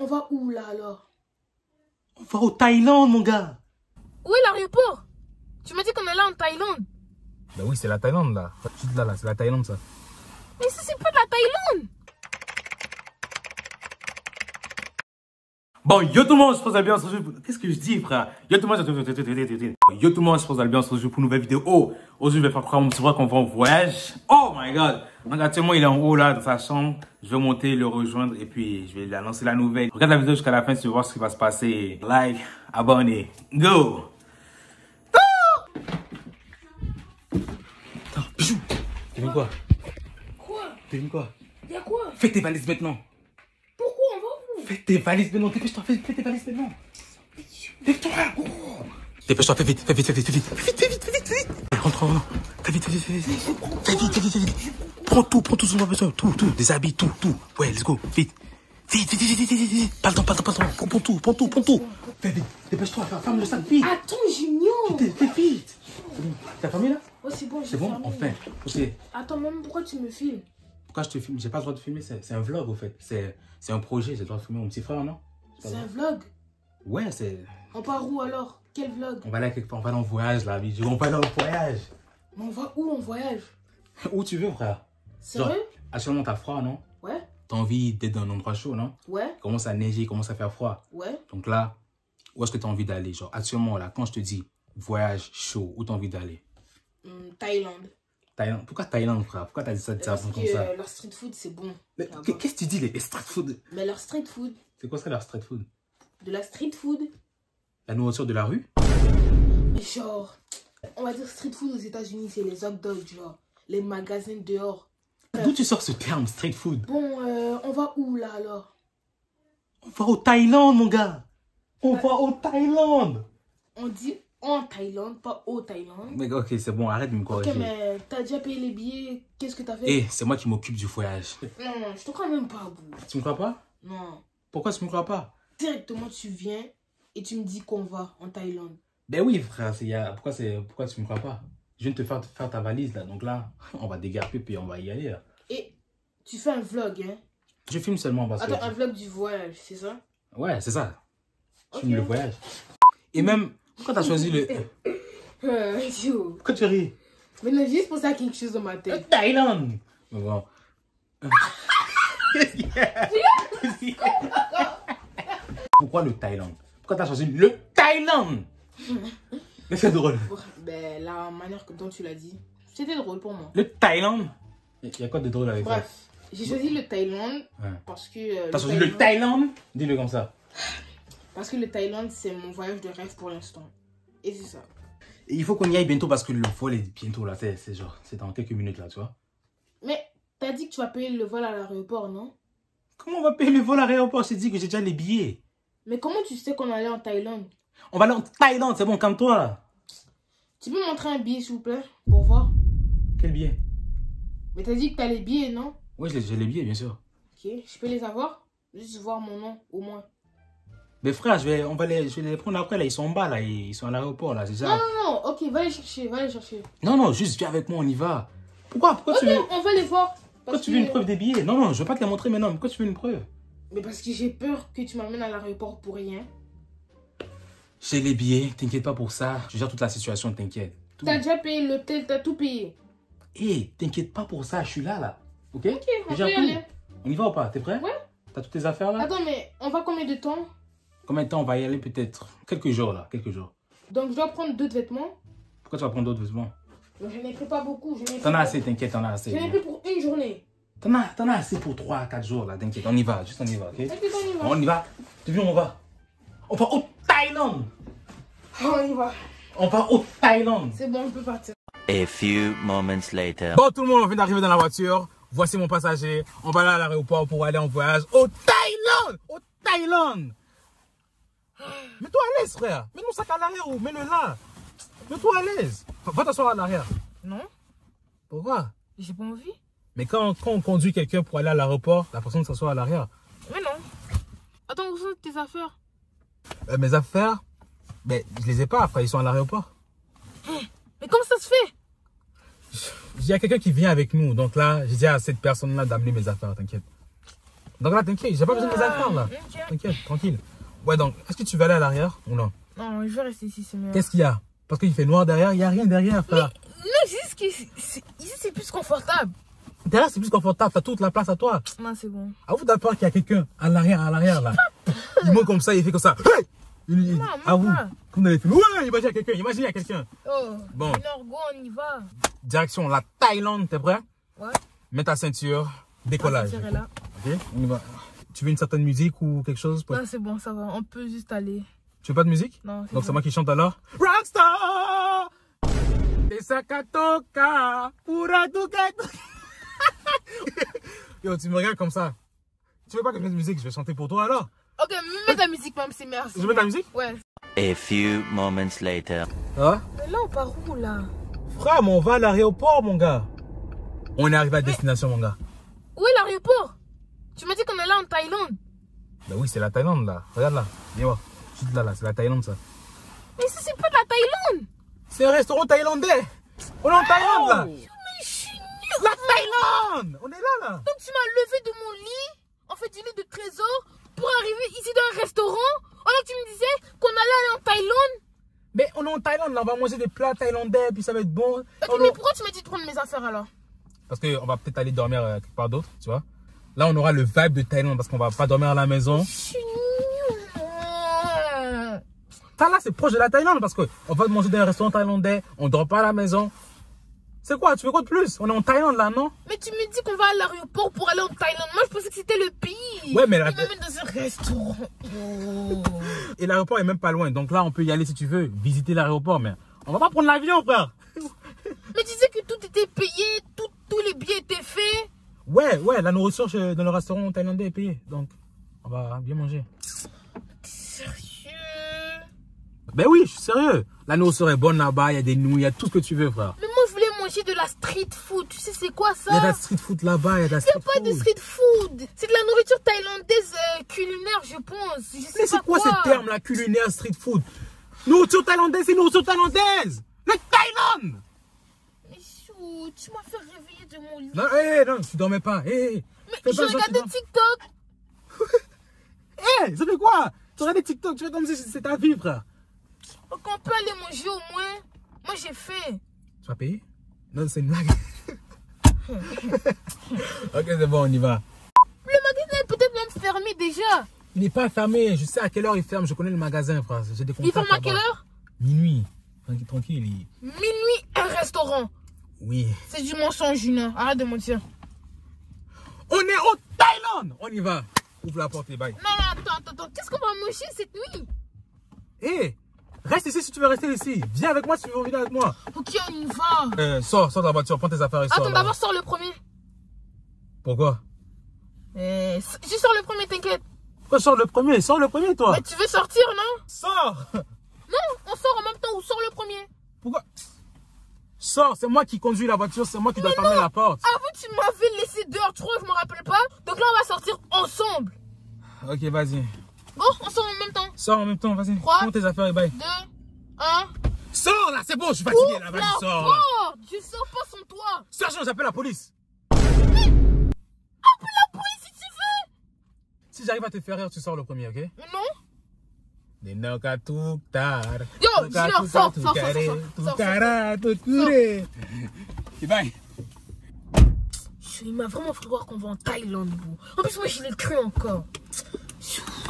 va où là alors? On va au Thaïlande, mon gars. Où est l'aéroport? Tu m'as dit qu'on allait en Thaïlande. Bah oui, c'est la Thaïlande là. Là, c'est la Thaïlande ça. Mais ça, c'est pas de la Thaïlande. Bon, yo tout le monde, je pense à bien on se retrouve. Qu'est-ce que je dis, frère? Yo tout le monde, yo tout le monde, je pense à bien on se retrouve pour une nouvelle vidéo. Oh, aujourd'hui, je vais faire prendre mon petit frère qu'on va en voyage. Oh my god! Donc, actuellement, il est en haut là, dans sa chambre. Je vais monter, le rejoindre et puis je vais lui annoncer la nouvelle. Regarde la vidéo jusqu'à la fin, tu vas voir ce qui va se passer. Like, abonnez, go! Attends, bijou! Tu veux quoi? Quoi? Tu veux quoi? Y'a quoi? Fais tes valises maintenant! Pourquoi on va où? Fais tes valises maintenant, dépêche-toi, fais tes valises maintenant! Dépêche-toi! Dépêche-toi, fais vite! Rentre, fais vite! Fais vite! Prends tout ce qu'on a besoin, tout, des habits, tout. Ouais, let's go, vite! Pas le temps, prends tout! Fais vite, dépêche-toi, ferme le sac, vite! Attends, Junior! Fais vite! T'as fermé là? Oh, c'est bon, C'est bon, enfin. Ok. Attends, même pourquoi tu me filmes? Pourquoi je te filme? J'ai pas le droit de filmer, c'est un vlog au fait. C'est un projet, j'ai le droit de filmer mon petit frère, non? C'est un vlog? Ouais, c'est... On part où alors? Quel vlog? On va aller quelque part, on va aller en voyage là, bijou. On va aller en voyage. Mais on va où en voyage? Où tu veux, frère? Sérieux? Genre, actuellement t'as froid, non? Ouais. T'as envie d'être dans un endroit chaud, non? Ouais. Il commence à neiger, il commence à faire froid. Ouais. Donc là, où est-ce que t'as envie d'aller? Genre, actuellement là, quand je te dis voyage chaud, où t'as envie d'aller? Thaïlande. Thaïlande. Pourquoi Thaïlande, frère? Pourquoi t'as dit ça Parce comme que ça? leur street food, c'est bon. Qu'est-ce que tu dis, les street food? Mais leur street food. C'est quoi ça, leur street food? De la street food. La nourriture de la rue? Mais genre, on va dire street food aux États-Unis, c'est les hot dogs, genre. Les magasins dehors. D'où tu sors ce terme, street food? Bon, on va où là alors? On va au Thaïlande, mon gars. On va au Thaïlande. On dit en Thaïlande, pas au Thaïlande. Mais ok, c'est bon, arrête de me corriger. Ok, mais t'as déjà payé les billets, qu'est-ce que t'as fait? Eh, c'est moi qui m'occupe du voyage. Non, je te crois même pas, Bou. Tu me crois pas? Non. Pourquoi tu me crois pas? Directement, tu viens et tu me dis qu'on va en Thaïlande. Ben oui, frère, pourquoi tu me crois pas? Je viens de te faire ta valise là, donc là, on va dégarper puis on va y aller là. Et tu fais un vlog, hein? Je filme seulement parce que... Attends, un vlog du voyage, c'est ça? Ouais, c'est ça. Je Ok. filme le voyage. Et même, pourquoi t'as choisi le... Yo. Pourquoi tu ris? Mais non, juste pour ça quelque chose dans ma Le tête. Thaïlande. Mais bon. Pourquoi le Thaïlande? Pourquoi t'as choisi le Thaïlande? Mais c'est drôle. Ben, la manière dont tu l'as dit, c'était drôle pour moi. Le Thaïlande? Il y a quoi de drôle avec ça? Bref, j'ai choisi le Thaïlande Ouais. parce que... T'as choisi le Thaïlande? Dis-le comme ça. Parce que le Thaïlande, c'est mon voyage de rêve pour l'instant. Et c'est ça. Et il faut qu'on y aille bientôt parce que le vol est bientôt là. C'est genre, c'est dans quelques minutes là, tu vois. Mais t'as dit que tu vas payer le vol à l'aéroport, non? Comment on va payer le vol à l'aéroport? Je t'ai dit que j'ai déjà les billets. Mais comment tu sais qu'on allait en Thaïlande? On va aller en Thaïlande, c'est bon, calme-toi. Tu peux me montrer un billet, s'il vous plaît, pour voir? Quel billet? Mais t'as dit que t'as les billets, non? Oui, j'ai les billets, bien sûr. Ok, je peux les avoir? Juste voir mon nom, au moins. Mais frère, je vais les prendre après, là. Ils sont en bas, là. Ils sont à l'aéroport, là. C'est ça. Non, ok, va les chercher, va les chercher. Non, juste viens avec moi, on y va. Pourquoi Ok, tu veux... on va les voir. Pourquoi tu veux une preuve des billets? Non, je veux pas te les montrer maintenant. Pourquoi tu veux une preuve? Mais parce que j'ai peur que tu m'amènes à l'aéroport pour rien. J'ai les billets, t'inquiète pas pour ça. Je gère toute la situation, t'inquiète. T'as déjà payé l'hôtel, t'as tout payé. Hé, t'inquiète pas pour ça, je suis là. Ok, Ok, on Je gère peut y tout. aller. On y va ou pas? T'es prêt? Ouais. T'as toutes tes affaires là? Attends, mais on va combien de temps? Combien de temps on va y aller peut-être? Quelques jours là, quelques jours. Donc je dois prendre d'autres vêtements. Pourquoi tu vas prendre d'autres vêtements? Mais je n'ai pris pas beaucoup. T'en as assez, t'inquiète, t'en as assez. Je n'ai pris pour une journée. T'en as assez pour 3 à 4 jours là, t'inquiète. On y va, juste on y va, ok? Et puis on y va. On y va. Tu veux, on va? On va au Thaïlande! On y va. On va au Thaïlande! C'est bon, on peut partir. A few moments later. Bon, tout le monde, on vient d'arriver dans la voiture. Voici mon passager. On va aller à l'aéroport pour aller en voyage au Thaïlande! Au Thaïlande! Mets-toi à l'aise, frère. Mets mon sac à l'arrière ou mets-le là. Mets-toi à l'aise. Va t'asseoir à l'arrière. Non, Pourquoi? j'ai pas envie. Mais quand on conduit quelqu'un pour aller à l'aéroport, la personne s'assoit à l'arrière. Mais non. Attends, où sont tes affaires? Mes affaires, ben, je les ai pas, frère. Ils sont à l'aéroport. Mais comment ça se fait? Il y a quelqu'un qui vient avec nous. Donc là, j'ai dit à cette personne-là d'amener mes affaires, t'inquiète. Donc là, t'inquiète, j'ai pas besoin de mes affaires là. T'inquiète, tranquille. Ouais, donc, est-ce que tu vas aller à l'arrière ou non? Non, je vais rester ici, c'est mieux. Qu'est-ce qu'il y a? Parce qu'il fait noir derrière, il n'y a rien derrière, frère. Non, c'est juste que ici, c'est plus confortable. Derrière, c'est plus confortable, t'as toute la place à toi. Non, c'est bon. Avoue d'abord qu'il y a quelqu'un à l'arrière là. Il monte comme ça, il fait comme ça. Hey! Avoue, comme dans les films. Ouais, imagine il y a quelqu'un. Oh, bon. Go, on y va. Direction la Thaïlande, t'es prêt? Ouais. Mets ta ceinture, décollage. La ceinture est là. Ok, on y va. Tu veux une certaine musique ou quelque chose? Non, c'est bon, ça va. On peut juste aller. Tu veux pas de musique? Non. Donc c'est moi qui chante alors? Rockstar! Desakatoka, Puratuka. Yo, tu me regardes comme ça. Tu veux pas que je mette de musique? Je vais chanter pour toi alors. Ok, mets ta musique même, c'est merci. Je mets ta musique? Ouais. A few moments later. Ah? Mais là, on part où là? Frère, mais on va à l'aéroport, mon gars. On est arrivé à destination, mon gars. Où est l'aéroport? Tu m'as dit qu'on est là en Thaïlande. Bah oui, c'est la Thaïlande là. Regarde là. Viens voir. Juste là, c'est la Thaïlande ça. Mais ça, c'est pas de la Thaïlande. C'est un restaurant thaïlandais. On est en Thaïlande là. Mais je suis nulle. La Thaïlande. On est là. Donc tu m'as levé de mon lit, en fait du lit de trésor, pour arriver ici dans un restaurant. Alors tu me disais qu'on allait aller en Thaïlande. Mais on est en Thaïlande là, on va manger des plats thaïlandais, puis ça va être bon. Ok, mais pourquoi tu m'as dit de prendre mes affaires alors? Parce qu'on va peut-être aller dormir quelque part d'autre, tu vois. Là, on aura le vibe de Thaïlande parce qu'on va pas dormir à la maison. Je suis nulle. Ça là, c'est proche de la Thaïlande parce qu'on va manger dans un restaurant thaïlandais, on dort pas à la maison. C'est quoi? Tu veux quoi de plus? On est en Thaïlande là, non? Mais tu me dis qu'on va à l'aéroport pour aller en Thaïlande. Moi, je pensais que c'était le pays. Ouais, mais là. Il m'amène dans un restaurant. Oh. Et l'aéroport est même pas loin. Donc là, on peut y aller si tu veux, visiter l'aéroport. Mais on va pas prendre l'avion, frère. Mais tu disais que tout était payé, tous les billets étaient faits. Ouais, la nourriture dans le restaurant thaïlandais est payée. Donc, on va bien manger. T'es sérieux? Ben oui, je suis sérieux. La nourriture est bonne là-bas, il y a des nouilles, il y a tout ce que tu veux, frère. Mais moi, je voulais manger de la street food. Tu sais, c'est quoi ça? Il y a de la street food là-bas, il y a de la street food. Il n'y a pas de street food. C'est de la nourriture thaïlandaise culinaire, je pense. Je sais Mais c'est quoi ce terme là, culinaire, street food? Nourriture thaïlandaise, c'est nourriture thaïlandaise. La Thaïlande. Mais chou, tu m'as fait réveiller de mon lit. Non, non, tu dormais pas. Mais je regardais TikTok. Ça fait quoi? Tu regardes TikTok, tu fais comme si c'était ta vie, frère. Donc on peut aller manger au moins. Moi j'ai faim. Tu vas payer? Non, c'est une blague. Ok, c'est bon, on y va. Le magasin est peut-être même fermé déjà. Il n'est pas fermé, je sais à quelle heure il ferme, je connais le magasin, frère. J'ai des contacts. Il ferme à quelle heure? Minuit. Tranquille. Minuit, un restaurant. Oui. C'est du mensonge, Juna. Arrête de mentir. On est en Thaïlande. On y va. Ouvre la porte et bye. Non, attends. Qu'est-ce qu'on va manger cette nuit? Reste ici si tu veux rester ici. Viens avec moi si tu veux venir avec moi. Ok, on y va. Sors de la voiture, prends tes affaires et sors. Attends, d'abord sors le premier. Pourquoi? Je sors le premier, t'inquiète. Pourquoi sors le premier, toi? Mais tu veux sortir, non? Sors. Non, on sort en même temps ou sors le premier. Pourquoi? Sors, c'est moi qui conduis la voiture, c'est moi qui dois fermer la porte. Avant, tu m'avais laissé dehors, tu crois, je me rappelle pas. Donc là, on va sortir ensemble. Ok, vas-y. Bon, on sort en même temps. Sors en même temps, vas-y. 3, prends tes affaires et bye. 2, 1. Sors là, c'est bon, je suis fatigué là, vas-y, sors là. Je sors pas sans toi. Sergent, j'appelle la police. Appelle la police si tu veux. Si j'arrive à te faire rire, tu sors le premier, ok? Mais non. Yo, Junior, sors. Et bye. Il m'a vraiment fait croire qu'on va en Thaïlande, vous. En plus, moi, je l'ai cru encore.